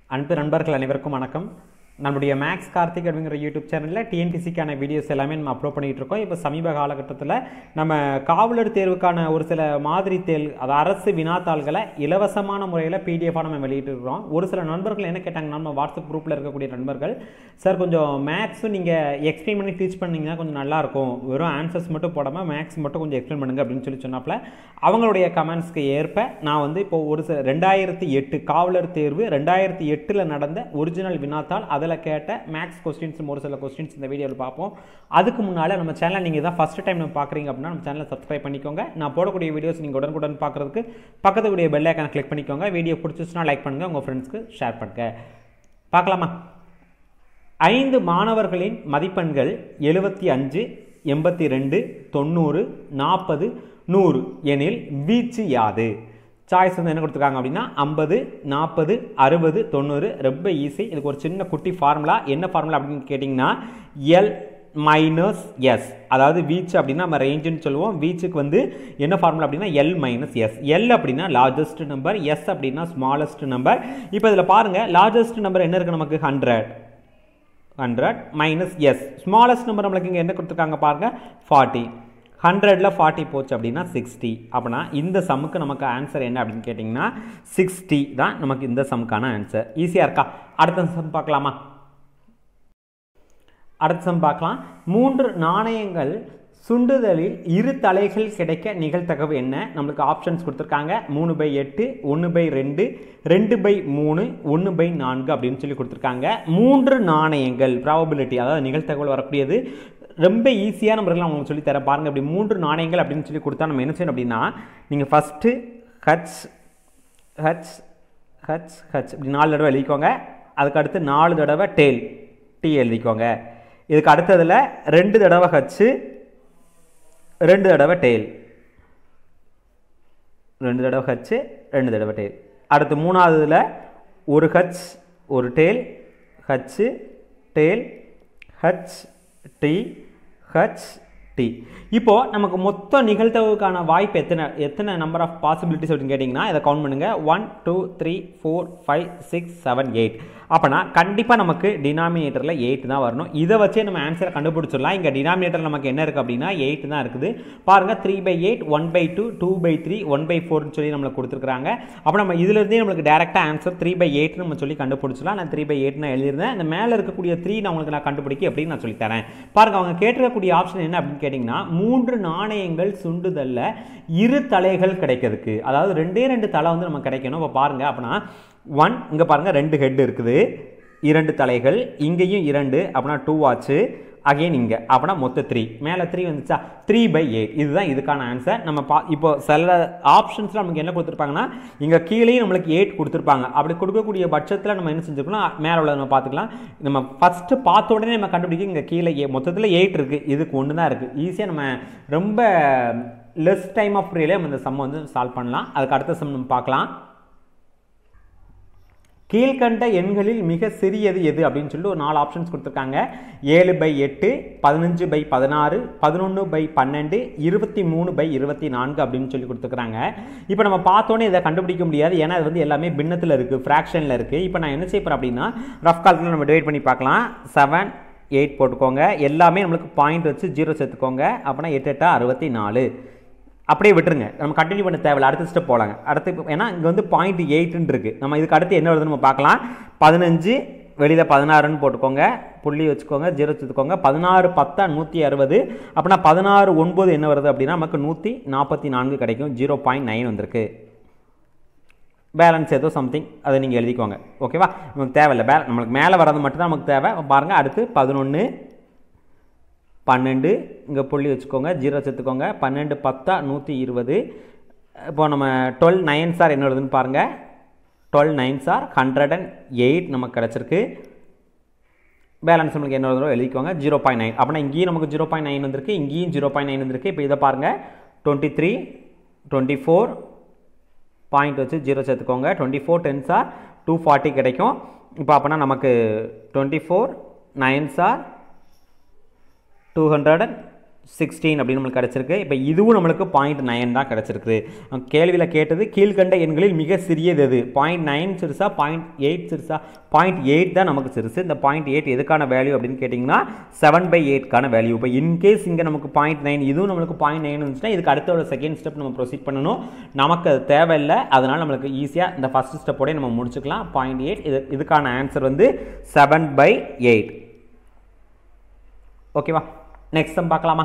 அன்பு நண்பர்கள் அனைவருக்கும் வணக்கம். நம்முடைய மேக்ஸ் கார்த்திக் அப்படிங்கிற யூடியூப் சேனலில் டிஎன்பிசிக்கான வீடியோஸ் எல்லாமே நம்ம அப்லோட் பண்ணிகிட்டு இருக்கோம். இப்போ சமீப காலகட்டத்தில் நம்ம காவலர் தேர்வுக்கான ஒரு சில மாதிரி அது அரசு வினாத்தாள்களை இலவசமான முறையில் பிடிஎஃபாக நம்ம வெளியிட்டு இருக்கிறோம். ஒரு சில நண்பர்கள் என்ன கேட்டாங்கன்னா, நம்ம வாட்ஸ்அப் குரூப்பில் இருக்கக்கூடிய நண்பர்கள், சார் கொஞ்சம் மேக்ஸும் நீங்கள் எக்ஸ்பிளைன் பண்ணி டீச் பண்ணிங்கன்னா கொஞ்சம் நல்லாயிருக்கும், வெறும் ஆன்சர்ஸ் மட்டும் போடாமல் மேக்ஸ் மட்டும் கொஞ்சம் எக்ஸ்பிளைன் பண்ணுங்க அப்படின்னு சொல்லி சொன்னாப்புல அவங்களுடைய கமெண்ட்ஸ்க்கு ஏற்ப நான் வந்து இப்போ ஒரு 2008 காவலர் தேர்வு 2008 நடந்த ஒரிஜினல் வினாத்தாள் அதில் கேட்ட மேக்ஸ் கொஸ்டின்ஸ் ஒரு சில கொஸ்டின்ஸ் இந்த வீடியோவில் பார்ப்போம். அதுக்கு முன்னால் நம்ம சேனல் நீங்கள் தான் ஃபஸ்ட் டைம் நம்ம பார்க்குறீங்க அப்படின்னா நம்ம சேனலை சப்ஸ்கிரைப் பண்ணிக்கோங்க. நான் போடக்கூடிய வீடியோஸ் நீங்கள் உடனுக்குடன் பார்க்குறதுக்கு பக்கத்துக்கூடிய பெல் ஐக்கானை கிளிக் பண்ணிக்கோங்க. வீடியோ பிடிச்சிச்சுன்னா லைக் பண்ணுங்கள், உங்கள் ஃப்ரெண்ட்ஸ்க்கு ஷேர் பண்ணுங்க. பார்க்கலாமா? 5 மாணவர்களின் மதிப்பெண்கள் 75, 82, 90, 40, 100 எனில் வீச்சு யாது? சாய்ஸ் வந்து என்ன கொடுத்துருக்காங்க அப்படின்னா 50, 40, 60, 90. ரொம்ப ஈஸி. இதுக்கு ஒரு சின்ன குட்டி ஃபார்முலா. என்ன ஃபார்முலா அப்படின்னு கேட்டிங்கன்னா எல் மைனஸ் எஸ். அதாவது வீச்சு அப்படின்னா நம்ம ரேஞ்சுன்னு சொல்லுவோம். வீச்சுக்கு வந்து என்ன ஃபார்முலா அப்படின்னா எல் மைனஸ் எஸ். எல் அப்படின்னா லார்ஜஸ்ட் நம்பர், எஸ் அப்படின்னா ஸ்மாலஸ்ட் நம்பர். இப்போ இதில் பாருங்கள், லார்ஜஸ்ட் நம்பர் என்ன இருக்குது நமக்கு 100 மைனஸ் எஸ். ஸ்மாலஸ்ட் நம்பர் நம்மளுக்கு இங்கே என்ன கொடுத்துருக்காங்க பாருங்கள் 40. 100ல் 40 போச்சு அப்படின்னா 60. அப்படின்னா இந்த சம்முக்கு நமக்கு ஆன்சர் என்ன அப்படின்னு கேட்டிங்கன்னா 60 தான் நமக்கு இந்த சம்முக்கான ஆன்சர். ஈஸியாக இருக்கா? அடுத்த சம் பார்க்கலாமா? அடுத்த சம் பார்க்கலாம். 3 நாணயங்கள் சுண்டுதலில் 2 தலைகள் கிடைக்க நிகழ்தகவு என்ன? நம்மளுக்கு ஆப்ஷன்ஸ் கொடுத்துருக்காங்க. 3/8, 1/2, 2/3, 1/4 அப்படின்னு சொல்லி கொடுத்துருக்காங்க. 3 நாணயங்கள் ப்ராபபிலிட்டி, அதாவது நிகழ்தகவல் வரக்கூடியது. ரொம்ப ஈஸியான முறையில் நான் உங்களுக்கு சொல்லி தரேன் பாருங்கள். அப்படி 3 நாணயங்கள் அப்படின்னு சொல்லி கொடுத்தா நம்ம என்ன செய்யணும் அப்படின்னா, நீங்கள் first H H H H இப்படி 4 தடவை எழுதிக்கோங்க. அதுக்கு அடுத்து 4 தடவை டேல் டி எழுதிக்கோங்க. இதுக்கு அடுத்ததில் 2 தடவை ஹச்சு, 2 தடவை டேல், 2 தடவை ஹச்சு, 2 தடவை டேல். அடுத்து 3ஆவதுல ஒரு ஹச், ஒரு tail, H, tail, H, T, H, T. இப்போ நமக்கு மொத்த நிகழ்தகவுக்கான வாய்ப்பு எத்தனை நம்பர் ஆஃப் பாசிபிலிட்டிஸ் அப்படின்னு கேட்டிங்கன்னா இதை கவுண்ட் பண்ணுங்கள். 1 2 3 4 5 6 7 8. அப்போனா கண்டிப்பாக நமக்கு டினாமினேட்டரில் 8 தான் வரணும். இதை வச்சே நம்ம ஆன்சரை கண்டுபிடிச்சிடலாம். இங்கே டினாமினேட்டர் நமக்கு என்ன இருக்குது அப்படின்னா 8 தான் இருக்குது. பாருங்கள், 3/8, 1/2, 2/3, 1/4 சொல்லி நம்மளுக்கு கொடுத்துருக்காங்க. அப்போ நம்ம இதிலிருந்தே நம்மளுக்கு டேரெக்டாக ஆன்சர் 3/8 நம்ம சொல்லி கண்டுபிடிச்சிடலாம். நான் 3/8 நான் எழுதியிருந்தேன். அந்த மேலே இருக்கக்கூடிய 3 நான் உங்களுக்கு நான் கண்டுபிடிக்க அப்படின்னு நான் சொல்லித்தரேன். பாருங்கள், அவங்க கேட்டிருக்கக்கூடிய ஆப்ஷன் என்ன அப்படின்னு கேட்டிங்கன்னா 3 நாணயங்கள் சுண்டுதல்ல 2 தலைகள் கிடைக்கிறதுக்கு, அதாவது 2 தலை வந்து நம்ம கிடைக்கணும். இப்போ பாருங்க, அப்படின்னா 1 இங்கே பாருங்க 2 ஹெட் இருக்குது, 2 தலைகள், இங்கேயும் 2, அப்படின்னா 2 ஆச்சு. அகைன் இங்கே அப்படின்னா மொத்தம் 3, மேலே 3 வந்துச்சா, 3/8. இதுதான் இதுக்கான ஆன்சர். நம்ம இப்போ சில ஆப்ஷன்ஸில் நமக்கு என்ன கொடுத்துருப்பாங்கன்னா இங்கே கீழேயும் நம்மளுக்கு 8 கொடுத்துருப்பாங்க. அப்படி கொடுக்கக்கூடிய பட்சத்தில் நம்ம என்ன செஞ்சுருக்கோம்னா மேலே உள்ள நம்ம பார்த்துக்கலாம். நம்ம ஃபஸ்ட்டு பார்த்த உடனே நம்ம கண்டுபிடிக்க இங்கே கீழே மொத்தத்தில் 8 இருக்குது, இதுக்கு 1 தான் இருக்குது. ஈஸியாக நம்ம ரொம்ப லெஸ் டைம் ஆஃப் பீரியட்லேயே நம்ம இந்த சம் வந்து சால்வ் பண்ணலாம். அதுக்கு அடுத்த சம் நம்ம பார்க்கலாம். கீழ்கண்ட எண்களில் மிக சிறியது எது அப்படின்னு சொல்லி ஒரு 4 ஆப்ஷன்ஸ் கொடுத்துருக்காங்க. 7/8, 15/16, 11/12, 23/24 அப்படின்னு சொல்லி கொடுத்துருக்காங்க. இப்போ நம்ம பார்த்தோன்னே இதை கண்டுபிடிக்க முடியாது, ஏன்னா அது வந்து எல்லாமே பின்னத்தில் இருக்குது, ஃப்ராக்ஷனில் இருக்குது. இப்போ நான் என்ன செய்ய போகிறேன் அப்படின்னா ரஃப் கால்குலேட்டர் நம்ம டிவைட் பண்ணி பார்க்கலாம். 7 8 போட்டுக்கோங்க. எல்லாமே நம்மளுக்கு பாயிண்ட் வச்சு 0 சேர்த்துக்கோங்க. அப்படின்னா 8 8 64. அப்படியே விட்டுருங்க, நம்ம கண்டினியூ பண்ண தேவையில்ல. அடுத்த ஸ்டெப் போகலாங்க. அடுத்து ஏன்னா இங்கே வந்து 0.8 இருக்குது. நம்ம இதுக்கு அடுத்து என்ன வருதுன்னு நம்ம பார்க்கலாம். 15 வெளியில் 16ன்னு போட்டுக்கோங்க, புள்ளி வச்சுக்கோங்க, 0 வச்சுக்கோங்க. 16 10 160. அப்படின்னா 16 9 என்ன வருது அப்படின்னா நமக்கு 144 கிடைக்கும். 0.9 வந்திருக்கு. பேலன்ஸ் ஏதோ சம்திங் அதை நீங்கள் எழுதிக்கோங்க. ஓகேவா? நமக்கு தேவையில்லை, நம்மளுக்கு மேலே வர்றது மட்டும்தான் நமக்கு தேவை. பாருங்கள், அடுத்து 11 12 இங்கே புள்ளி வச்சுக்கோங்க, 0 சேர்த்துக்கோங்க. 12 10 120. இப்போ நம்ம 12 9s ஆர் என்ன வருதுன்னு பாருங்கள். 12 9s ஆர் 108 நமக்கு கிடச்சிருக்கு. பேலன்ஸ் நம்மளுக்கு என்ன வருதோ எழுதிக்கோங்க. 0.9. அப்படின்னா இங்கேயும் நமக்கு 0.9 வந்திருக்கு, இங்கேயும் 0.9 வந்திருக்கு. இப்போ இதை பாருங்கள், 23 24 பாயிண்ட் வச்சு 0 சேர்த்துக்கோங்க. 24 10s ஆர் 240 கிடைக்கும். இப்போ அப்படின்னா நமக்கு 24 9s ஆர் 200 16 அப்படின்னு நம்மளுக்கு கிடைச்சிருக்கு. இப்போ இதுவும் நம்மளுக்கு 0.9 தான் கிடைச்சிருக்கு. கேள்வியில் கேட்டது கீழ்கண்ட எண்களில் மிக சிறியது எது? 0.9 சிறுசா 0.8 சிறுசா? 0.8 தான் நமக்கு சிறுசு. இந்த 0.8 எதுக்கான வேல்யூ அப்படின்னு கேட்டிங்கன்னா 7/8க்கான வேல்யூ. இப்போ இன்கேஸ் இங்கே நமக்கு 0.9 இதுவும் நம்மளுக்கு 0.9 இருந்துச்சுன்னா இதுக்கு அடுத்த ஒரு செகண்ட் ஸ்டெப் நம்ம ப்ரொசீட் பண்ணணும். நமக்கு அது தேவையில்லை, அதனால் நம்மளுக்கு ஈஸியாக இந்த ஃபஸ்ட் ஸ்டெப்போடய நம்ம முடிச்சுக்கலாம். 0.8 இதுக்கான ஆன்சர் வந்து 7/8. ஓகேவா? நெக்ஸ்ட் சம் பார்க்கலாமா?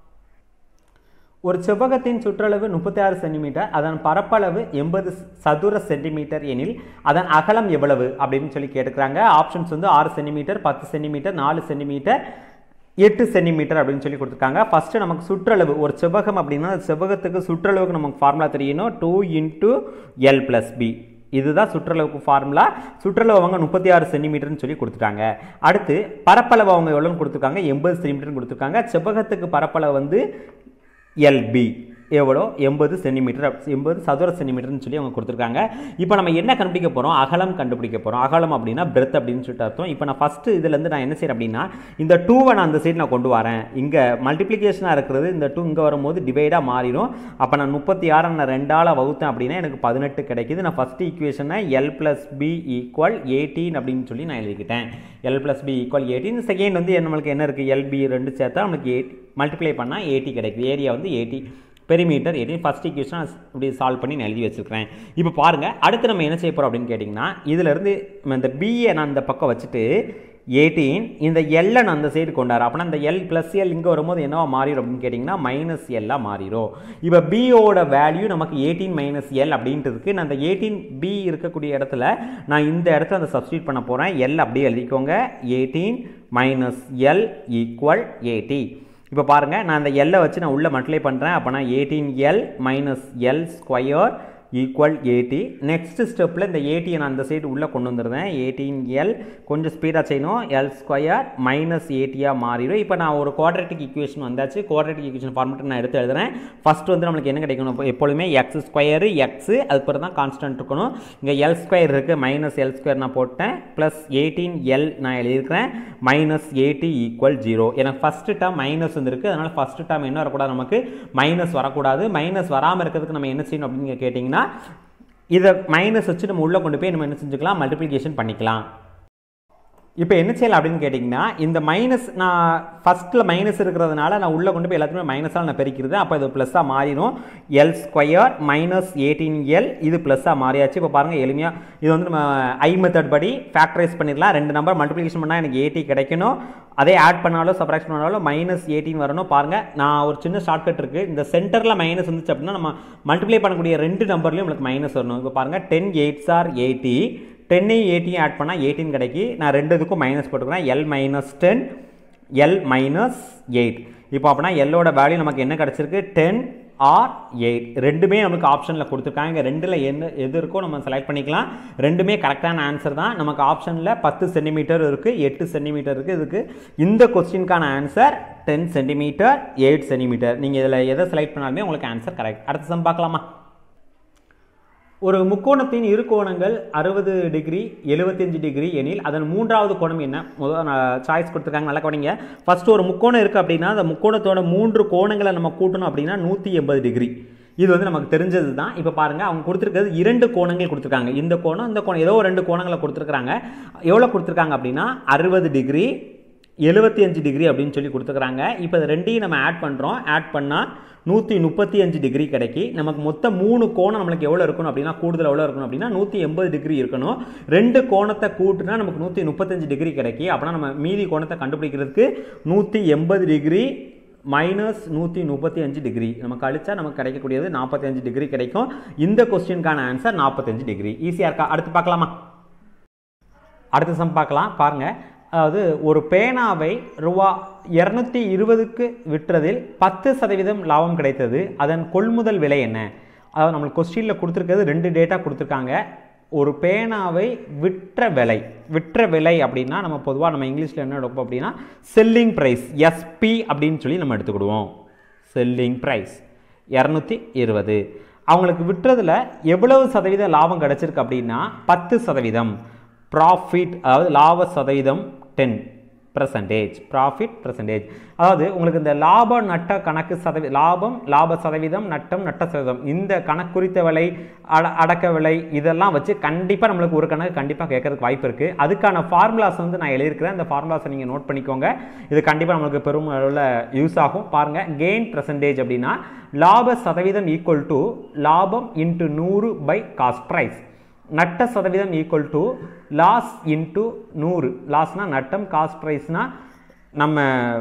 ஒரு செவ்வகத்தின் சுற்றளவு 36 சென்டிமீட்டர், அதன் பரப்பளவு 80 சதுர சென்டிமீட்டர் எனில் அதன் அகலம் எவ்வளவு அப்படின்னு சொல்லி கேட்டுக்கிறாங்க. ஆப்ஷன்ஸ் வந்து 6 சென்டிமீட்டர், 10 சென்டிமீட்டர், 4 சென்டிமீட்டர், 8 சென்டிமீட்டர் அப்படின்னு சொல்லி கொடுத்துருக்காங்க. ஃபஸ்ட்டு நமக்கு சுற்றளவு, ஒரு செவ்வகம் அப்படின்னா செவ்வகத்துக்கு சுற்றளவுக்கு நமக்கு ஃபார்முலா தெரியணும். 2 × L + B. இதுதான் சுற்றளவுக்கு ஃபார்முலா. சுற்றளவு அவங்க 36 சென்டிமீட்டர்னு சொல்லி கொடுத்துட்டாங்க. அடுத்து பரப்பளவு அவங்க எவ்வளோன்னு கொடுத்துருக்காங்க? 80 சென்டிமீட்டர்னு கொடுத்துருக்காங்க. செவ்வகத்துக்கு பரப்பளவு வந்து LB எவ்வளோ? 80 சென்டிமீட்டர், 80 சதுர சென்டிமீட்டர்னு சொல்லி அவங்க கொடுத்துருக்காங்க. இப்போ நம்ம என்ன கண்டுபிடிக்க போகிறோம்? அகலம் கண்டுபிடிக்க போகிறோம். அகலம் அப்படின்னா பிரெத் அப்படின்னு சொல்லிட்டு அர்த்தம். இப்போ நான் ஃபஸ்ட்டு இதுலேருந்து நான் என்ன செய்கிறேன் அப்படின்னா இந்த 2வை நான் அந்த சைடு நான் கொண்டு வரேன். இங்கே மல்டிப்ளிகேஷனாக இருக்கிறது, இந்த 2 இங்கே வரும்போது டிவைடாக மாறிடும். அப்போ நான் 36 நான் 2ஆல் வகுத்தேன் அப்படின்னா எனக்கு 18 கிடைக்குது. நான் ஃபஸ்ட்டு ஈக்குவேஷனை L + B = 18 அப்படின்னு சொல்லி நான் எழுதிக்கிட்டேன். L + B = 18. செகண்ட் வந்து நம்மளுக்கு என்ன இருக்குது? LB 2 சேர்த்தா நம்மளுக்கு 8 மல்டிப்ளை பண்ணால் 80 கிடைக்குது. ஏரியா வந்து 80, பெரிமீட்டர் 18. ஃபஸ்ட் ஈக்குவேஷன் இப்படி சால்வ் பண்ணி நான் எழுதி வச்சுருக்கிறேன். இப்போ பாருங்கள், அடுத்து நம்ம என்ன செய்ய போகிறோம் அப்படின்னு கேட்டிங்கன்னா இதிலேருந்து இந்த பிஏ நான் இந்த பக்கம் வச்சுட்டு 18 இந்த எல்லை நான் அந்த சைடு கொண்டாரு. அப்படின்னா இந்த L + L இங்கே வரும்போது என்னவா மாறிடும் அப்படின்னு கேட்டிங்கன்னா -L மாறிடும். இப்போ பியோட வேல்யூ நமக்கு 18 - L அப்படின்ட்டு இருக்குது. நான் அந்த 18B இருக்கக்கூடிய இடத்துல நான் இந்த இடத்துல அந்த சப்ஸ்டியூட் பண்ண போகிறேன். L அப்படியே எழுதிக்கோங்க. 18 - L = 80. இப்போ பாருங்கள், நான் அந்த எல்லை வச்சு நான் உள்ளே மல்டிப்ளை பண்ணுறேன். அப்போ நான் 18L - L² = 80. நெக்ஸ்ட் ஸ்டெப்பில் இந்த 80 நான் அந்த சைடு உள்ளே கொண்டு வந்துடுறேன். 18L கொஞ்சம் ஸ்பீடாக செய்யணும். L² -80 மாறிடும். இப்போ நான் ஒரு குவாட்ரேட்டிக் ஈக்குவேஷன் வந்தாச்சு. குவாட்ரேட்டிக் ஈக்குவேஷன் ஃபார்மெட் நான் எடுத்து எழுதுறேன். ஃபஸ்ட் வந்து நம்மளுக்கு என்ன கிடைக்கணும்? எப்பொழுதுமே x² x அதுக்கப்புறம் தான் கான்ஸ்டன்ட் இருக்கணும். இங்கே L² இருக்குது, -L² நான் போட்டேன். ப்ளஸ் 18L நான் எழுதியிருக்கிறேன். -80 = 0. எனக்கு ஃபஸ்ட்டு டேர்ம் மைனஸ் வந்துருக்கு. அதனால் ஃபஸ்ட்டு டேர்ம் என்ன வரக்கூடாது? நமக்கு மைனஸ் வரக்கூடாது. மைனஸ் வராமல் இருக்கிறதுக்கு நம்ம என்ன செய்யணும் அப்படின்னு கேட்டிங்கன்னா இதை மைனஸ் வச்சு நம்ம உள்ளே கொண்டு போய் நம்ம என்ன செஞ்சுக்கலாம்? மல்டிப்ளிகேஷன் பண்ணிக்கலாம். இப்போ என்ன செய்யலாம் அப்படின்னு கேட்டிங்கன்னா இந்த மைனஸ் நான் ஃபஸ்ட்டில் மைனஸ் இருக்கிறதுனால நான் உள்ளே கொண்டு போய் எல்லாத்தையுமே மைனஸால் நான் பெருக்கிறது. அப்போ இது ப்ளஸ்ஸாக மாறிடும். L² -18L இது ப்ளஸ்ஸாக மாறியாச்சு. இப்போ பாருங்கள், எளிமையாக இது வந்து நம்ம ஐ மெத்தட் படி ஃபேக்டரைஸ் பண்ணிடலாம். 2 நம்பர் மல்டிப்ளிகேஷன் பண்ணால் எனக்கு 80 கிடைக்கணும். அதே ஆட் பண்ணாலும் சப்ராக்ஷன் பண்ணாலும் -18 வரணும். பாருங்கள், நான் ஒரு சின்ன ஷார்ட்கட் இருக்குது. இந்த சென்டரில் மைனஸ் வந்துச்சு அப்படின்னா நம்ம மல்டிப்ளை பண்ணக்கூடிய 2 நம்பர்லையும் உங்களுக்கு மைனஸ் வரணும். இப்போ பாருங்கள், 10 8s are 80. 10 80 ஆட் பண்ணால் 18 கிடைக்கி. நான் 2 இதுக்கும் மைனஸ் போட்டுக்கிறேன். L - 10 L - 8. இப்போ அப்படின்னா எல்லோட வேல்யூ நமக்கு என்ன கிடச்சிருக்கு? 10 or 8. ரெண்டுமே நமக்கு ஆப்ஷனில் கொடுத்துருக்காங்க. இங்கே 2ல் எது இருக்கோ நம்ம செலக்ட் பண்ணிக்கலாம். ரெண்டுமே கரெக்டான ஆன்சர் தான். நமக்கு ஆப்ஷனில் 10 சென்டிமீட்டர் இருக்குது, 8 சென்டிமீட்டர் இருக்குது. இதுக்கு இந்த கொஸ்டினுக்கான ஆன்சர் 10 சென்டிமீட்டர், 8 சென்டிமீட்டர். நீங்கள் இதில் எதை செலக்ட் பண்ணாலுமே உங்களுக்கு ஆன்சர் கரெக்ட். அடுத்த சம் பார்க்கலாமா? ஒரு முக்கோணத்தின் இரு கோணங்கள் 60 டிகிரி 75 டிகிரி எனில் அதன் மூன்றாவது கோணம் என்ன? முதல் சாய்ஸ் கொடுத்துருக்காங்க, நல்லா கவனிங்க. ஃபஸ்ட்டு ஒரு முக்கோணம் இருக்குது அப்படின்னா அந்த முக்கோணத்தோட 3 கோணங்களை நம்ம கூட்டணும் அப்படின்னா 180 டிகிரி. இது வந்து நமக்கு தெரிஞ்சது தான். இப்போ பாருங்கள், அவங்க கொடுத்துருக்கிறது 2 கோணங்கள் கொடுத்துருக்காங்க. இந்த கோணம் இந்த கோணம் ஏதோ 2 கோணங்களை கொடுத்துருக்காங்க. எவ்வளோ கொடுத்துருக்காங்க அப்படின்னா 60 டிகிரி 75 டிகிரி அப்படின்னு சொல்லி கொடுத்துருக்காங்க. இப்போ இது ரெண்டையும் நம்ம ஆட் பண்ணுறோம். ஆட் பண்ணால் 135 டிகிரி கிடைக்கி. நமக்கு மொத்தம் 3 கோணம் நம்மளுக்கு எவ்வளோ இருக்கணும் அப்படின்னா கூடுதல் எவ்வளோ இருக்கணும் அப்படின்னா 180 டிகிரி இருக்கணும். 2 கோணத்தை கூட்டுனா நமக்கு 135 டிகிரி கிடைக்கி. அப்படின்னா நம்ம மீதி கோணத்தை கண்டுபிடிக்கிறதுக்கு 180 டிகிரி -135 டிகிரி நமக்கு அழிச்சா நமக்கு கிடைக்கக்கூடியது 45 டிகிரி கிடைக்கும். இந்த கொஸ்டினுக்கான ஆன்சர் 45 டிகிரி. ஈஸியாக இருக்கா? அடுத்து பார்க்கலாமா? அடுத்த சம் பார்க்கலாம். பாருங்கள், அதாவது ஒரு பேனாவை ரூபா 220க்கு விற்றதில் 10% லாபம் கிடைத்தது. அதன் கொள்முதல் விலை என்ன? அதாவது நம்மளுக்கு கொஸ்டினில் கொடுத்துருக்கிறது 2 டேட்டா கொடுத்துருக்காங்க. ஒரு பேனாவை விற்ற விலை அப்படின்னா நம்ம பொதுவாக நம்ம இங்கிலீஷில் என்ன எடுப்போம் அப்படின்னா செல்லிங் ப்ரைஸ், SP அப்படின்னு சொல்லி நம்ம எடுத்துக்கிடுவோம். Selling price 220. அவங்களுக்கு விற்றதில் எவ்வளவு சதவீதம் லாபம் கிடைச்சிருக்கு அப்படின்னா 10%. ப்ராஃபிட் அதாவது லாப சதவீதம் 10. Profit percentage. அதாவது உங்களுக்கு இந்த லாப நட்ட கணக்கு லாப சதவீதம், நட்டம் நட்ட சதவீதம், இந்த கணக்கு குறித்த விலை, அடக்க விலை, இதெல்லாம் வச்சு கண்டிப்பாக நம்மளுக்கு ஒரு கணக்கு கண்டிப்பாக கேட்கறதுக்கு வாய்ப்பு இருக்குது. அதுக்கான ஃபார்முலாஸ் வந்து நான் எழுதியிருக்கிறேன். அந்த ஃபார்முலாஸை நீங்கள் நோட் பண்ணிக்கோங்க. இது கண்டிப்பாக நம்மளுக்கு பெரும் அளவில் யூஸ் ஆகும். பாருங்கள், கெயின் பர்சன்டேஜ் அப்படின்னா லாப சதவீதம் ஈக்குவல் டு லாபம் இன்ட்டு 100 பை காஸ்ட் ப்ரைஸ். நட்ட சதவீதம் ஈக்குவல் டு லாஸ் இன்ட்டு 100. லாஸ்னா நட்டம், காஸ்ட் ப்ரைஸ்னா நம்ம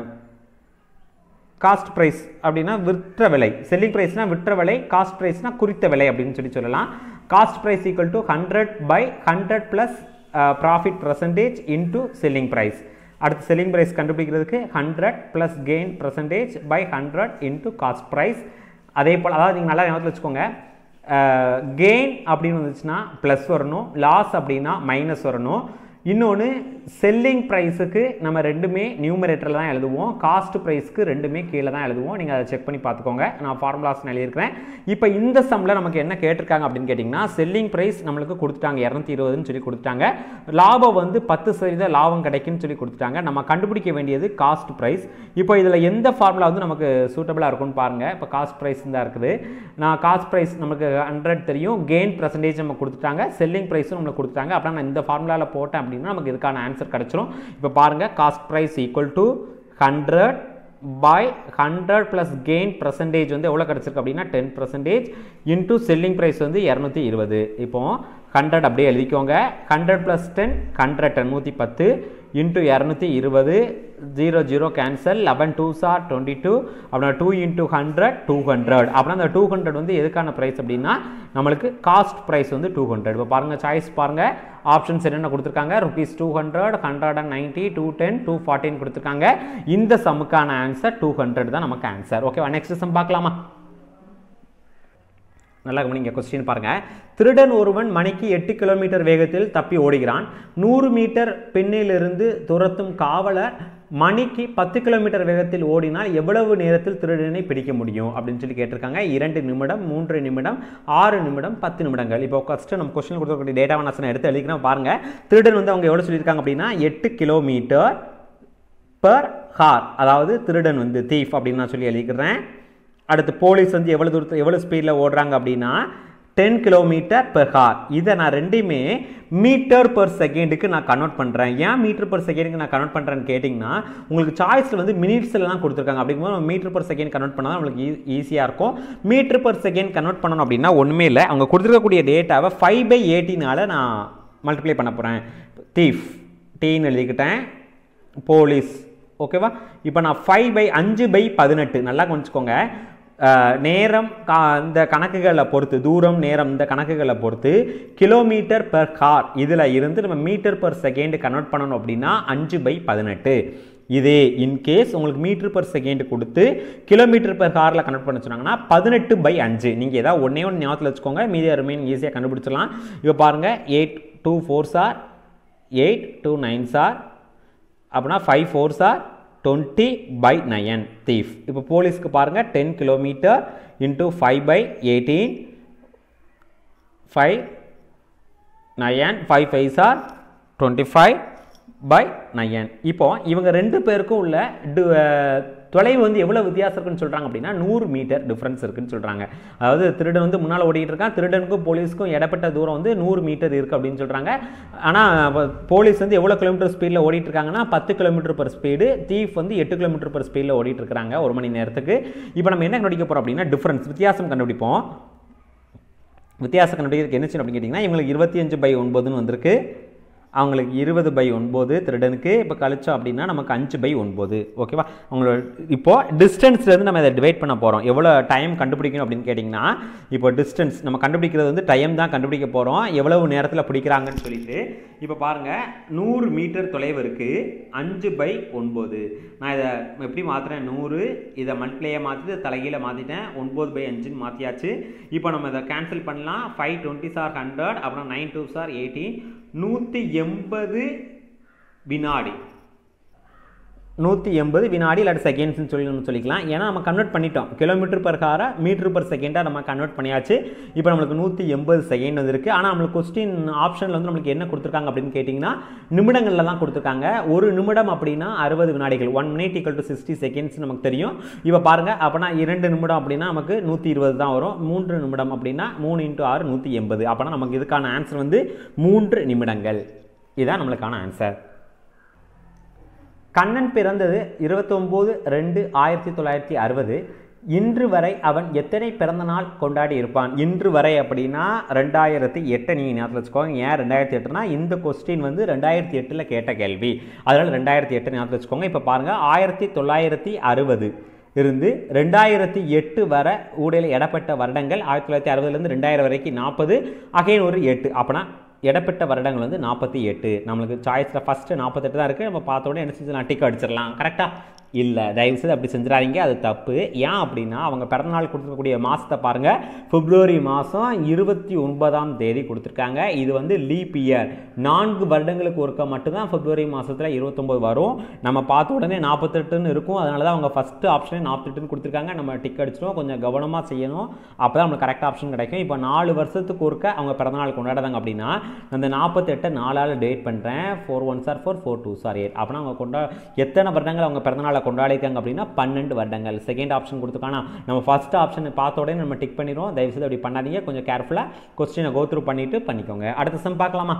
காஸ்ட் ப்ரைஸ் அப்படின்னா விற்ற விலை, செல்லிங் ப்ரைஸ்னா விற்ற விலை, காஸ்ட் ப்ரைஸ்னா குறித்த விலை அப்படின்னு சொல்லலாம். Cost price equal to 100 by 100 plus profit percentage into selling price. அடுத்து செல்லிங் ப்ரைஸ் கண்டுபிடிக்கிறதுக்கு 100 plus gain percentage by 100 into cost price. அதே போல், அதாவது நீங்கள் நல்லா ஞாபகத்தில் வச்சுக்கோங்க, கெயின் அப்படின்னு வந்துச்சுன்னா ப்ளஸ் வரணும், லாஸ் அப்படின்னா மைனஸ் வரணும். இன்னொன்று, செல்லிங் ப்ரைஸுக்கு நம்ம ரெண்டுமே நியூமரேட்டரில் தான் எழுதுவோம், காஸ்ட் ப்ரைஸ்க்கு ரெண்டுமே கீழே தான் எழுதுவோம். நீங்கள் அதை செக் பண்ணி பார்த்துக்கோங்க. நான் ஃபார்முலாஸ் எழுதியிருக்கிறேன். இப்போ இந்த சம்மில் நமக்கு என்ன கேட்டிருக்காங்க அப்படின்னு கேட்டிங்கன்னா, செல்லிங் ப்ரைஸ் நம்மளுக்கு கொடுத்துட்டாங்க 220ன்னு சொல்லி கொடுத்துட்டாங்க. லாபம் வந்து 10% லாபம் கிடைக்குன்னு சொல்லி கொடுத்துட்டாங்க. நம்ம கண்டுபிடிக்க வேண்டியது காஸ்ட் ப்ரைஸ். இப்போ இதில் எந்த ஃபார்முலா வந்து நமக்கு சூட்டபிளாக இருக்கும்னு பாருங்கள். இப்போ காஸ்ட் ப்ரைஸ் தான் இருக்குது. நான் காஸ்ட் ப்ரைஸ் நமக்கு 100 தெரியும், கெயின் பர்சன்டேஜ் நம்ம கொடுத்துட்டாங்க, செல்லிங் ப்ரைஸும் நம்மளுக்கு கொடுத்துட்டாங்க. அப்படின்னா நான் இந்த ஃபார்முலாவில் போட்டேன் அப்படின்னா நமக்கு இதுக்கான ஆன்சர் கிடைச்சிரும். இப்போ பாருங்க, cost price equal to 100 by 100 plus gain percentage வந்து எவ்வளவு கிடைச்சிருக்கு அப்படின்னா 10% into selling price வந்து 220. இப்போ 100 அப்படியே எழுதிக்கோங்க. 100 plus 10 110 110 into 220 0 0 cancel 11 2s are 22. அப்படினா 2 into 100 200. அப்படினா அந்த 200 வந்து எதுக்கான பிரைஸ் அப்படின்னா நமக்கு காஸ்ட் பிரைஸ் வந்து 200. இப்போ பாருங்க, சாய்ஸ் பாருங்க, ஆப்ஷன்ஸ் என்னென்ன கொடுத்துருக்காங்க. rupees 200 190 210 214 கொடுத்துருக்காங்க. இந்த சம்முக்கான ஆன்சர் 200 தான் நமக்கு ஆன்சர். ஓகேவா, நெக்ஸ்ட் சம் பார்க்கலாமா? நல்லா கவனிங்க, கொஸ்டின் பாருங்க. திருடன் ஒருவன் மணிக்கு 8 கிலோமீட்டர் வேகத்தில் தப்பி ஓடுகிறான். 100 மீட்டர் பின்னிலிருந்து துரத்தும் காவலர் மணிக்கு 10 கிலோமீட்டர் வேகத்தில் ஓடினால் எவ்வளவு நேரத்தில் திருடனை பிடிக்க முடியும் அப்படின்னு சொல்லி கேட்டிருக்காங்க. 2 நிமிடம், 3 நிமிடம், 6 நிமிடம், 10 நிமிடங்கள். இப்போ ஃபர்ஸ்ட் நம்ம கொஸ்டின் கொடுக்கக்கூடிய டேட்டாவை நான் எடுத்து எழுதிக்கிறேன். பாருங்க, திருடன் வந்து அவங்க எவ்வளவு சொல்லியிருக்காங்க அப்படின்னா 8 கிலோமீட்டர் per hour. அதாவது திருடன் வந்து தீஃப் அப்படின்னு நான் சொல்லி எழுதிக்கிறேன். அடுத்து போலீஸ் வந்து எவ்வளவு தூரத்தில் எவ்வளவு ஸ்பீடில் ஓடுறாங்க அப்படின்னா 10 கிலோமீட்டர் per hour. இதை நான் ரெண்டையுமே மீட்டர் பர் செகண்டுக்கு நான் கன்வெர்ட் பண்ணுறேன். ஏன் மீட்டர் பர் செகண்டுக்கு நான் கன்வெர்ட் பண்ணுறேன்னு கேட்டிங்கன்னா, உங்களுக்கு சாய்ஸில் வந்து மினிட்ஸில் தான் கொடுத்துருக்காங்க. அப்படிங்கும்போது நம்ம மீட்டர் பர் செகண்ட் கன்வெர்ட் பண்ணால் நம்மளுக்கு ஈஸியாக இருக்கும். மீட்டர் பர் செகண்ட் கன்வெர்ட் பண்ணணும் அப்படின்னா ஒன்றுமே இல்லை, அவங்க கொடுத்துருக்கக்கூடிய டேட்டாவை 5/80 நான் மல்டிப்ளை பண்ண போகிறேன். தீஃப் டீன்னு எழுதிக்கிட்டேன், போலீஸ். ஓகேவா, இப்போ நான் 5/5/18 நல்லா கவனிச்சுக்கோங்க. நேரம் இந்த கணக்குகளை பொறுத்து, தூரம் நேரம் இந்த கணக்குகளை பொறுத்து கிலோமீட்டர் பெர் ஹார் இதில் இருந்து நம்ம மீட்டர் பர் செகண்ட் கன்வெர்ட் பண்ணணும் அப்படின்னா 5/18. இதே இன்கேஸ் உங்களுக்கு மீட்டர் பர் செகண்ட் கொடுத்து கிலோமீட்டர் பெர் ஹாரில் கன்வெர்ட் பண்ண சொன்னாங்கன்னா 18/5. நீங்கள் ஏதாவது ஒன்றே ஒன்று ஞாபகத்தில் வச்சுக்கோங்க, மீதியை ரிமைன் ஈஸியாக கண்டுபிடிச்சிடலாம். இப்போ பாருங்கள், 8 2 4s are 8 2 9s are அப்படின்னா 5 4s are 20/9 தீஃப். இப்போ போலீஸ்க்கு பாருங்க 10 கிலோமீட்டர் இன்டூ 5/18 5 9 5 5s are 25/9. இப்போ இவங்க ரெண்டு பேருக்கும் உள்ள தொலைவு வந்து எவ்வளவு வித்தியாசம் இருக்குன்னு சொல்றாங்க அப்படின்னா 100 மீட்டர் டிஃபரன்ஸ் இருக்குன்னு சொல்றாங்க. அதாவது திருடன் வந்து முன்னால் ஓடிட்டு இருக்கான், திருடனுக்கும் போலீஸ்க்கும் இடப்பட்ட தூரம் வந்து 100 மீட்டர் இருக்கு அப்படின்னு சொல்றாங்க. ஆனால் போலீஸ் வந்து எவ்வளோ கிலோமீட்டர் ஸ்பீடில் ஓடிட்டு இருக்காங்கன்னா 10 கிலோமீட்டர் பர் ஸ்பீடு, தீஃப் வந்து 8 கிலோமீட்டர் பர் ஸ்பீடில் ஓடிட்டு இருக்காங்க 1 மணி நேரத்துக்கு. இப்போ நம்ம என்ன கண்டுபிடிக்க போறோம் அப்படின்னா டிஃபரன்ஸ், வித்தியாசம் கண்டுபிடிப்போம். வித்தியாசம் கண்டுபிடிக்கிறதுக்கு என்ன அப்படின்னு கேட்டிங்கன்னா, இவங்களுக்கு 25/9 வந்திருக்கு, அவங்களுக்கு 20/9 திருடனுக்கு. இப்போ கழிச்சோம் அப்படின்னா நமக்கு 5/9. ஓகேவா, அவங்களோட இப்போ டிஸ்டன்ஸ்லேருந்து நம்ம இதை டிவைட் பண்ண போகிறோம். எவ்வளோ டைம் கண்டுபிடிக்கணும் அப்படின்னு கேட்டிங்கன்னா, இப்போ டிஸ்டன்ஸ் நம்ம கண்டுபிடிக்கிறது வந்து டைம் தான் கண்டுபிடிக்க போகிறோம், எவ்வளவு நேரத்தில் பிடிக்கிறாங்கன்னு சொல்லிட்டு. இப்போ பாருங்கள், 100 மீட்டர் தொலைவு இருக்குது, 5/9. நான் இதை எப்படி மாற்றுறேன், 100 இதை மல்டிப்ளையை மாற்றிட்டு தலைகீழ மாற்றிட்டேன், 9/5ன்னு மாற்றியாச்சு. இப்போ நம்ம இதை கேன்சல் பண்ணலாம். 5 20s are 100, அப்புறம் 9 2s are 18, 180 வினாடி. 180 வினாடி இல்லாட்டி செகண்ட்ஸ்னு சொல்லி நம்ம சொல்லிக்கலாம். ஏன்னா நம்ம கன்வெர்ட் பண்ணிட்டோம், கிலோமீட்டர் பர் ஹாரா மீட்டர் பர் செகண்டாக நம்ம கன்வெர்ட் பண்ணியாச்சு. இப்போ நம்மளுக்கு 180 செகண்ட் வந்துருக்கு. ஆனால் நம்மளுக்கு கொஸ்டின் ஆப்ஷனில் வந்து நம்மளுக்கு என்ன கொடுத்துருக்காங்க அப்படின்னு கேட்டிங்கன்னா நிமிடங்களில் தான் கொடுத்துருக்காங்க. ஒரு நிமிடம் அப்படின்னா 60 வினாடிகள், 1 minute = 60 seconds நமக்கு தெரியும். இப்போ பாருங்கள், அப்போனா 2 நிமிடம் அப்படின்னா நமக்கு 120 தான் வரும். 3 நிமிடம் அப்படின்னா 3 × 6 180. அப்போனா நமக்கு இதுக்கான ஆன்சர் வந்து 3 நிமிடங்கள். இதுதான் நம்மளுக்கான ஆன்சர். கண்ணன் பிறந்தது 29/2/1960. இன்று வரை அவன் எத்தனை பிறந்த நாள் கொண்டாடி இருப்பான்? இன்று வரை அப்படின்னா 2008 நீங்கள் ஞாபகம் வச்சுக்கோங்க. ஏன் 2008னா இந்த கொஸ்டின் வந்து 2008 கேட்ட கேள்வி, அதனால் 2008 ஞாபகம் வச்சுக்கோங்க. இப்போ பாருங்கள், 1960 இருந்து 2008 வரை ஊடையில் இடப்பட்ட வருடங்கள். 1960லேருந்து 2000 வரைக்கும் 40, அகைன் ஒரு 8, அப்போனா இடப்பட்ட வருடங்கள் வந்து 48. நம்மளுக்கு சாய்ஸில் ஃபஸ்ட்டு 48 தான் இருக்குது. நம்ம பார்த்த உடனே என்ன செஞ்சு டிக் அடிச்சிடலாம், கரெக்டாக? இல்லை, தயவுசெய்து அப்படி செஞ்சிடாதீங்க, அது தப்பு. ஏன் அப்படின்னா அவங்க பிறந்தநாள் கொடுத்துருக்கக்கூடிய மாதத்தை பாருங்கள், பிப்ரவரி மாதம் 29ஆம் தேதி கொடுத்துருக்காங்க. இது வந்து லீப் இயர், 4 வருடங்களுக்கு ஒருக்க மட்டும்தான் பிப்ரவரி மாதத்தில் 29 வரும். நம்ம பார்த்த உடனே 48ன்னு இருக்கும். அதனால தான் அவங்க ஃபஸ்ட்டு ஆப்ஷனே 48ன்னு கொடுத்துருக்காங்க. நம்ம டிக் அடிச்சிடும், கொஞ்சம் கவனமாக செய்யணும், அப்போ தான் நம்மளுக்கு கரெக்ட் ஆப்ஷன் கிடைக்கும். இப்போ 4 வருஷத்துக்கு ஒருக்க அவங்க பிறந்தநாள் கொண்டாடுறாங்க அப்படின்னா அந்த 48 4ஆல் டிவைட் பண்ணுறேன். 4 1s are 4, 4 2s are 8. அப்படின்னா அவங்க எத்தனை வருடங்கள் அவங்க பிறந்தநாளை கொண்டாடிருக்காங்க அப்படின்னா 12 வருடங்கள். செகண்ட் ஆப்ஷன் கொடுத்துருக்கானா, நம்ம ஃபர்ஸ்ட் ஆப்ஷனை பார்த்த உடனே நம்ம டிக் பண்ணிடுவோம். தயவுசெய்து அப்படி பண்ணாதீங்க, கொஞ்சம் கேர்ஃபுல்லாக கொஸ்டினை கோ த்ரூ பண்ணிட்டு பண்ணிக்கோங்க. அடுத்த சம் பார்க்கலாமா?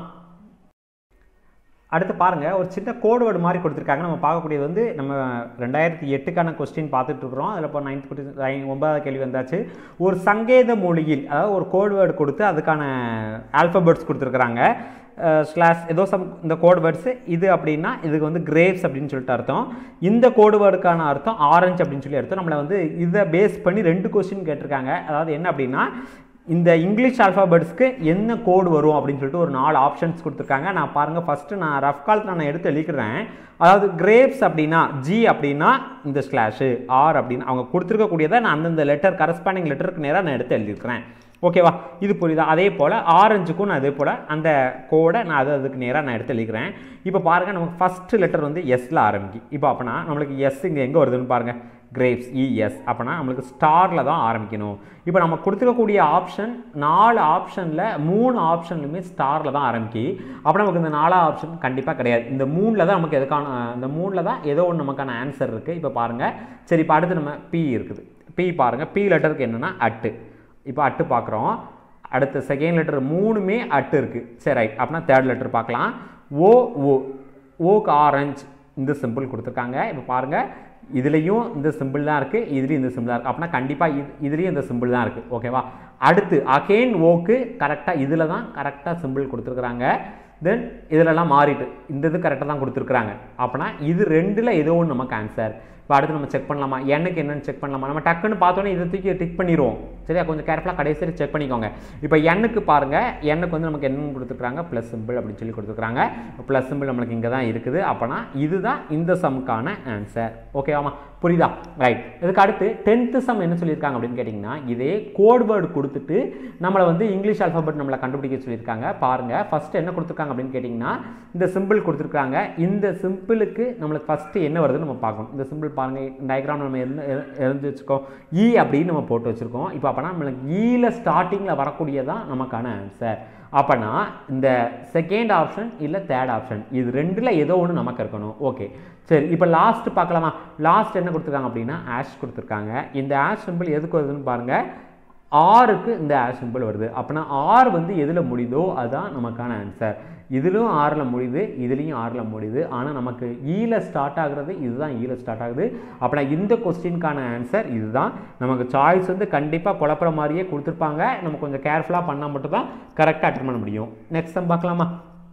அடுத்து பாருங்கள், ஒரு சின்ன கோட் வேர்டு மாதிரி கொடுத்துருக்காங்க. நம்ம பார்க்கக்கூடியது வந்து நம்ம 2008க்கான கொஸ்டின் பார்த்துட்டு இருக்கிறோம். அதில் இப்போ 9வது கேள்வி வந்தாச்சு. ஒரு சங்கேத மொழியில், அதாவது ஒரு கோட் வேர்டு கொடுத்து அதுக்கான ஆல்ஃபபெட்ஸ் கொடுத்துருக்குறாங்க. ஸ்லாஷ் ஏதோ இந்த கோட் வேர்ட்ஸு இது அப்படின்னா இதுக்கு வந்து கிரேப்ஸ் அப்படின்னு சொல்லிட்டு அர்த்தம். இந்த கோட் வேர்டுக்கான அர்த்தம் ஆரஞ்சு அப்படின்னு சொல்லி அர்த்தம். நம்மளை வந்து இதை பேஸ் பண்ணி 2 கொஸ்டின் கேட்டிருக்காங்க. அதாவது என்ன அப்படின்னா, இந்த இங்கிலீஷ் ஆல்ஃபாபெட்ஸ்க்கு என்ன கோடு வரும் அப்படின்னு சொல்லிட்டு ஒரு 4 ஆப்ஷன்ஸ் கொடுத்துருக்காங்க. நான் பாருங்கள், ஃபஸ்ட்டு நான் ரஃப் காலத்தில் நான் எடுத்து எழுதிக்கிறேன். அதாவது கிரேப்ஸ் அப்படின்னா ஜி அப்படின்னா இந்த ஸ்லாஷு, ஆர் அப்படின்னு அவங்க கொடுத்துருக்கக்கூடியதை நான் அந்தந்த லெட்டர் கரஸ்பாண்டிங் லெட்டருக்கு நேராக நான் எடுத்து எழுதியிருக்கிறேன். ஓகேவா? இது புரியுதா? அதே போல் ஆரஞ்சுக்கும் நான் அதே போல் அந்த கோடை நான் அதுக்கு நேராக நான் எடுத்து எழுதிக்கிறேன். இப்போ பாருங்கள், நமக்கு ஃபஸ்ட்டு லெட்டர் வந்து எஸ்ல ஆரம்பிக்கும். இப்போ அப்போனா நம்மளுக்கு எஸ் இங்கே எங்கே வருதுன்னு பாருங்கள், கிரேப்ஸ் இஎஸ். அப்போனா நம்மளுக்கு ஸ்டாரில் தான் ஆரம்பிக்கணும். இப்போ நம்ம கொடுத்துருக்கக்கூடிய ஆப்ஷன் 4 ஆப்ஷனில் 3 ஆப்ஷன்லையுமே ஸ்டாரில் தான் ஆரம்பிக்கி. அப்போ நமக்கு இந்த 4 ஆப்ஷன் கண்டிப்பாக கிடையாது. இந்த 3ல் தான் நமக்கு எதுக்கான, இந்த 3ல் தான் ஏதோ ஒன்று நமக்கான ஆன்சர் இருக்குது. இப்போ பாருங்கள், சரி, இப்போ அடுத்து நம்ம பி இருக்குது. பி பாருங்கள், பி லெட்டருக்கு என்னென்னா அட்டு. இப்போ அட்டு பார்க்குறோம். அடுத்த செகண்ட் லெட்டர் 3மே அட்டு இருக்குது. சரி, ரைட். அப்படின்னா தேர்ட் லெட்டர் பார்க்கலாம். ஓ ஓ ஓக்கு ஆரஞ்சு இந்த சிம்பிள் கொடுத்துருக்காங்க. இப்போ பாருங்கள், இதுலேயும் இந்த சிம்பிள் தான் இருக்குது, இதுலேயும் இந்த சிம்பிள் தான் இருக்குது. அப்படின்னா கண்டிப்பாக இதுலேயும் இந்த சிம்பிள் தான் இருக்குது. ஓகேவா? அடுத்து அகெயின் ஓக்கு கரெக்டாக இதில் தான் கரெக்டாக சிம்பிள் கொடுத்துருக்குறாங்க. தென் இதிலெல்லாம் மாறிட்டு இந்த இது கரெக்டாக தான் கொடுத்துருக்குறாங்க. அப்படின்னா இது 2ல் ஏதோ ஒன்று நமக்கு ஆன்சர். இப்போ அடுத்து நம்ம செக் பண்ணலாமா, எண்ணுக்கு என்னென்னு செக் பண்ணலாமா? நம்ம டக்குன்னு பார்த்தோன்னே இதை தூக்கி டிக் பண்ணிடுவோம். சரியா? கொஞ்சம் கேர்ஃபுல்லாக கடைசியில் செக் பண்ணிக்கோங்க. இப்போ எண்ணுக்கு பாருங்கள், எண்ணுக்கு வந்து நமக்கு என்னென்னு கொடுத்துருக்காங்க, ப்ளஸ் சிம்பிள் அப்படின்னு சொல்லி கொடுத்துருக்காங்க. ப்ளஸ் சிம்பிள் நம்மளுக்கு இங்கே தான் இருக்குது. அப்போனா இதுதான் இந்த சம்க்கான ஆன்சர். ஓகேவாமா? புரியுதா? ரைட். இதுக்கு அடுத்து 10th சம் என்ன சொல்லியிருக்காங்க அப்படின்னு கேட்டிங்கன்னா, இதே கோட் வேர்டு கொடுத்துட்டு நம்மளை வந்து இங்கிலீஷ் ஆல்ஃபாபெட் நம்மளை கண்டுபிடிக்க சொல்லியிருக்காங்க. பாருங்கள், ஃபஸ்ட்டு என்ன கொடுத்துருக்காங்க அப்படின்னு கேட்டிங்கன்னா, இந்த சிம்பிள் கொடுத்துருக்காங்க. இந்த சிம்பிளுக்கு நம்மளுக்கு ஃபஸ்ட்டு என்ன வருதுன்னு நம்ம பார்க்கணும். இந்த சிம்பிள் பாருங்கள், டயக்ராம் நம்ம எழுந்து வச்சுக்கோம், இ அப்படின்னு நம்ம போட்டு வச்சுருக்கோம். இப்போ அப்போனா நம்மளுக்கு ஈல ஸ்டார்டிங்கில் வரக்கூடியதான் நமக்கான ஆன்சர். அப்போனா இந்த செகண்ட் ஆப்ஷன் இல்லை தேர்ட் ஆப்ஷன், இது 2ல் ஏதோ ஒன்று நமக்கு இருக்கணும். ஓகே, சரி. இப்போ லாஸ்ட் பார்க்கலாமா? லாஸ்ட் என்ன கொடுத்துருக்காங்க அப்படின்னா ஆஷ் கொடுத்துருக்காங்க. இந்த ஆஷ் சிம்பிள் எதுக்கு வருதுன்னு பாருங்கள், ஆருக்கு இந்த ஆஷ் சிம்பிள் வருது. அப்போனா ஆர் வந்து எதில் முடியுதோ அதுதான் நமக்கான ஆன்சர். இதிலும் 6ல் முடியுது, இதுலேயும் 6ல் முடியுது. ஆனால் நமக்கு ஈல ஸ்டார்ட் ஆகுறது இதுதான், ஈல ஸ்டார்ட் ஆகுது. அப்படின்னா இந்த கொஸ்டினுக்கான ஆன்சர் இதுதான். நமக்கு சாய்ஸ் வந்து கண்டிப்பாக குழப்பற மாதிரியே கொடுத்துருப்பாங்க. நம்ம கொஞ்சம் கேர்ஃபுல்லாக பண்ணால் மட்டும் தான் கரெக்டாக அட்டெண்ட் பண்ண முடியும். நெக்ஸ்ட் சம் பார்க்கலாமா?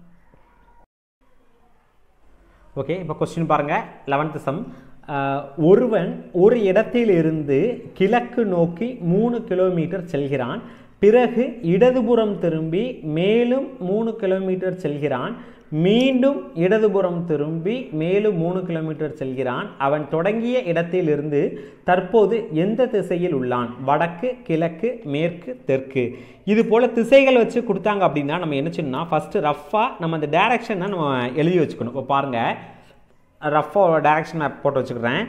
ஓகே, இப்போ கொஸ்டின் பாருங்கள், 11th சம். ஒருவன் ஒரு இடத்திலிருந்து கிழக்கு நோக்கி 3 கிலோமீட்டர் செல்கிறான். பிறகு இடதுபுறம் திரும்பி மேலும் 3 கிலோமீட்டர் செல்கிறான். மீண்டும் இடதுபுறம் திரும்பி மேலும் 3 கிலோமீட்டர் செல்கிறான். அவன் தொடங்கிய இடத்திலிருந்து தற்போது எந்த திசையில் உள்ளான்? வடக்கு, கிழக்கு, மேற்கு, தெற்கு. இது போல் திசைகள் வச்சு கொடுத்தாங்க அப்படின்னா நம்ம என்ன செய்யணும்னா, ஃபஸ்ட்டு ரஃப்பாக நம்ம அந்த டைரக்ஷனை நம்ம எழுதி வச்சுக்கணும். இப்போ பாருங்கள், ரஃபாக டைரக்ஷன் மேப் போட்டு வச்சுக்கிறேன்.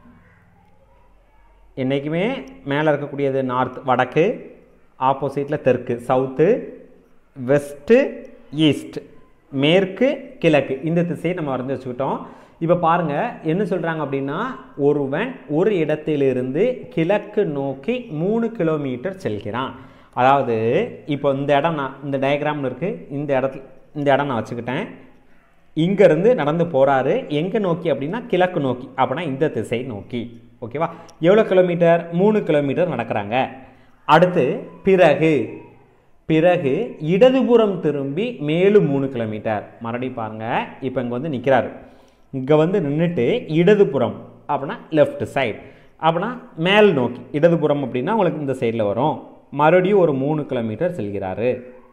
என்றைக்குமே மேலே இருக்கக்கூடியது நார்த் வடக்கு, ஆப்போசிட்டில் தெற்கு சவுத்து, வெஸ்ட்டு ஈஸ்ட், மேற்கு கிழக்கு, இந்த திசையை நம்ம வரைஞ்சி வச்சுக்கிட்டோம். இப்போ பாருங்கள் என்ன சொல்கிறாங்க அப்படின்னா, ஒருவன் ஒரு இடத்திலிருந்து கிழக்கு நோக்கி 3 கிலோமீட்டர் செல்கிறான். அதாவது இப்போ இந்த இடம் நான் இந்த டயக்ராமில் இருக்குது, இந்த இடம் நான் வச்சுக்கிட்டேன். இங்கேருந்து நடந்து போகிறாரு எங்கே நோக்கி அப்படின்னா கிழக்கு நோக்கி, அப்படின்னா இந்த திசை நோக்கி. ஓகேவா? எவ்வளோ கிலோமீட்டர்? 3 கிலோமீட்டர் நடக்கிறாங்க. அடுத்து பிறகு இடதுபுறம் திரும்பி மேலும் 3 கிலோமீட்டர். மறுபடியும் பாருங்கள், இப்போ இங்கே வந்து நிற்கிறாரு, இங்கே வந்து நின்றுட்டு இடதுபுறம் அப்படின்னா லெஃப்ட் சைடு, அப்படின்னா மேல் நோக்கி. இடதுபுறம் அப்படின்னா உங்களுக்கு இந்த சைடில் வரும். மறுபடியும் ஒரு 3 கிலோமீட்டர் செல்கிறாரு.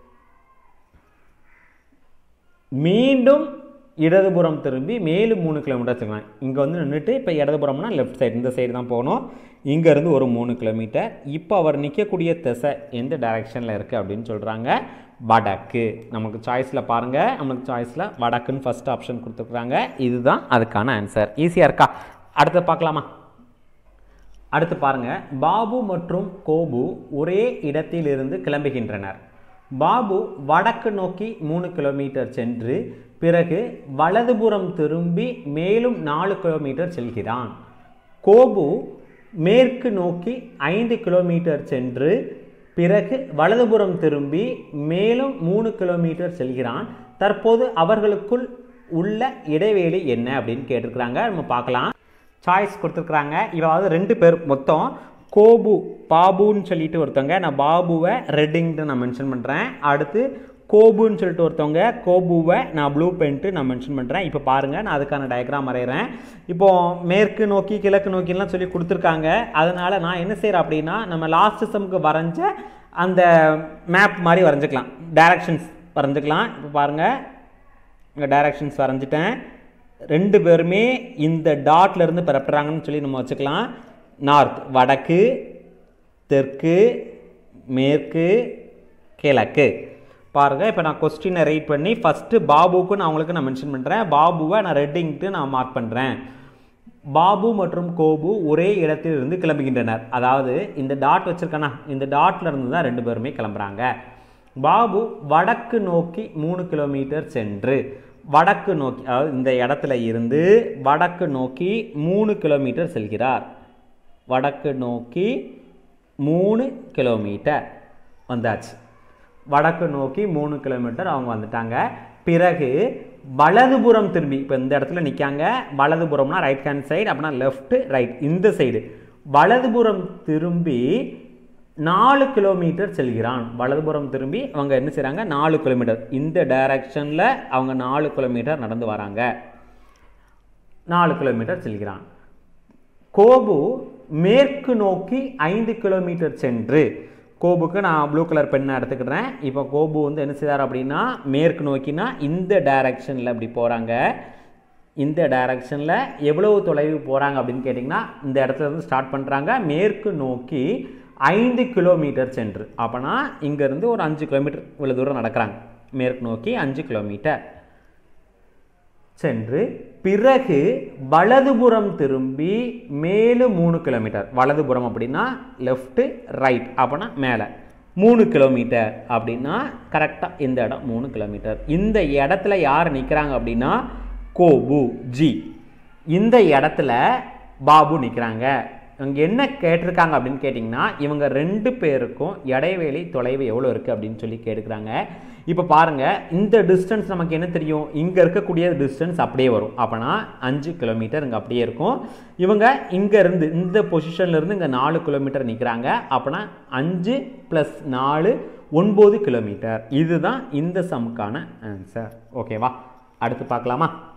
மீண்டும் இடதுபுறம் திரும்பி மேலும் 3 கிலோமீட்டர் செல்கிறாங்க. இங்கே வந்து நின்றுட்டு இப்போ இடதுபுறம்னா லெஃப்ட் சைடு, இந்த சைடு தான் போகணும். இங்கேருந்து ஒரு 3 கிலோமீட்டர். இப்போ அவர் நிற்கக்கூடிய திசை எந்த டைரெக்ஷனில் இருக்குது அப்படின்னு சொல்கிறாங்க, வடக்கு. நமக்கு சாய்ஸில் பாருங்கள், நமக்கு சாய்ஸில் வடக்குன்னு ஃபஸ்ட் ஆப்ஷன் கொடுத்துருக்குறாங்க. இதுதான் அதுக்கான ஆன்சர். ஈஸியாக இருக்கா? அடுத்து பார்க்கலாமா? அடுத்து பாருங்கள், பாபு மற்றும் கோபு ஒரே இடத்திலிருந்து கிளம்புகின்றனர். பாபு வடக்கு நோக்கி 3 கிலோமீட்டர் சென்று பிறகு வலதுபுறம் திரும்பி மேலும் 4 கிலோமீட்டர் செல்கிறான். கோபு மேற்கு நோக்கி 5 கிலோமீட்டர் சென்று பிறகு வலதுபுறம் திரும்பி மேலும் 3 கிலோமீட்டர் செல்கிறான். தற்போது அவர்களுக்குள் உள்ள இடைவெளி என்ன அப்படின்னு கேட்டிருக்கிறாங்க. நம்ம பார்க்கலாம். சாய்ஸ் கொடுத்துருக்குறாங்க. இவாவது 2 பேர் மொத்தம். கோபு பாபுன்னு சொல்லிட்டு ஒருத்தவங்க, நான் பாபுவை ரெட்டிங்ட்டு நான் மென்ஷன் பண்ணுறேன். அடுத்து கோபுன்னு சொல்லிட்டு ஒருத்தவங்க, கோபுவை நான் ப்ளூ பெயிண்ட்டு நான் மென்ஷன் பண்ணுறேன். இப்போ பாருங்கள், நான் அதுக்கான டயக்ராம் வரைகிறேன். இப்போது மேற்கு நோக்கி கிழக்கு நோக்கிலாம் சொல்லி கொடுத்துருக்காங்க. அதனால் நான் என்ன செய்கிறேன் அப்படின்னா, நம்ம லாஸ்ட் சம்க்கு வரைஞ்ச அந்த மேப் மாதிரி வரைஞ்சிக்கலாம், டைரக்ஷன்ஸ் வரைஞ்சிக்கலாம். இப்போ பாருங்கள், இங்கே டைரக்ஷன்ஸ் வரைஞ்சிட்டேன். 2 பேருமே இந்த டாட்லேருந்து பெறப்படுறாங்கன்னு சொல்லி நம்ம வச்சுக்கலாம். நார்த் வடக்கு, தெற்கு, மேற்கு, கிழக்கு. பாருங்கள், இப்போ நான் கொஸ்டினை ரைட் பண்ணி ஃபஸ்ட்டு பாபுக்கு நான் உங்களுக்கு நான் மென்ஷன் பண்ணுறேன். பாபுவை நான் ரெட்டிங்ட்டு நான் மார்க் பண்ணுறேன். பாபு மற்றும் கோபு ஒரே இடத்திலிருந்து கிளம்புகின்றனர். அதாவது இந்த டாட் வச்சுருக்கேன்னா, இந்த டாட்டில் இருந்து தான் 2 பேருமே கிளம்புறாங்க. பாபு வடக்கு நோக்கி 3 கிலோமீட்டர் சென்று, வடக்கு நோக்கி அதாவது இந்த இடத்துல இருந்து வடக்கு நோக்கி 3 கிலோமீட்டர் செல்கிறார். வடக்கு நோக்கி 3 கிலோமீட்டர் வந்தாச்சு. வடக்கு நோக்கி 3 கிலோமீட்டர் அவங்க வந்துட்டாங்க. பிறகு வலதுபுறம் திரும்பி, இப்போ இந்த இடத்துல நிற்காங்க, வலதுபுறம்னா ரைட் ஹேண்ட் சைடு, அப்படின்னா லெஃப்ட் ரைட் இந்த சைடு. வலதுபுறம் திரும்பி 4 கிலோமீட்டர் செல்கிறான். வலதுபுறம் திரும்பி அவங்க என்ன செய்கிறாங்க, 4 கிலோமீட்டர் இந்த டைரக்ஷனில் அவங்க 4 கிலோமீட்டர் நடந்து வராங்க. 4 கிலோமீட்டர் செல்கிறான். கோபு மேற்கு நோக்கி 5 கிலோமீட்டர் சென்று, கோபுக்கு நான் ப்ளூ கலர் பெண்ணை எடுத்துக்கிட்டேன். இப்போ கோபு வந்து என்ன செய்கிறார் அப்படின்னா, மேற்கு நோக்கினா இந்த டைரக்ஷனில் இப்படி போகிறாங்க. இந்த டைரக்ஷனில் எவ்வளவு தொலைவு போகிறாங்க அப்படின்னு கேட்டிங்கன்னா, இந்த இடத்துல இருந்து ஸ்டார்ட் பண்ணுறாங்க. மேற்கு நோக்கி 5 கிலோமீட்டர் சென்று, அப்போனா இங்கேருந்து ஒரு 5 கிலோமீட்டர் இவ்வளோ தூரம் நடக்கிறாங்க. மேற்கு நோக்கி 5 கிலோமீட்டர் சென்று பிறகு வலதுபுறம் திரும்பி மேலும் 3 கிலோமீட்டர். வலதுபுறம் அப்படின்னா லெஃப்ட் ரைட், அப்படின்னா மேலே 3 கிலோமீட்டர் அப்படின்னா கரெக்டாக இந்த இடம் 3 கிலோமீட்டர். இந்த இடத்துல யார் நிற்கிறாங்க அப்படின்னா கோபு ஜி. இந்த இடத்துல பாபு நிற்கிறாங்க. இங்கே என்ன கேட்டிருக்காங்க அப்படின்னு கேட்டிங்கன்னா, இவங்க 2 பேருக்கும் இடைவெளி தொலைவு எவ்வளோ இருக்குது அப்படின்னு சொல்லி கேட்குறாங்க. இப்போ பாருங்கள், இந்த டிஸ்டன்ஸ் நமக்கு என்ன தெரியும், இங்கே இருக்கக்கூடிய டிஸ்டன்ஸ் அப்படியே வரும். அப்போனா 5 கிலோமீட்டர் இங்கே அப்படியே இருக்கும். இவங்க இங்கேருந்து இந்த பொசிஷன்லேருந்து இங்கே 4 கிலோமீட்டர் நிற்கிறாங்க. அப்போனா 5 + 4 9 கிலோமீட்டர். இதுதான் இந்த சம்முக்கான ஆன்சர். ஓகேவா? அடுத்து பார்க்கலாமா?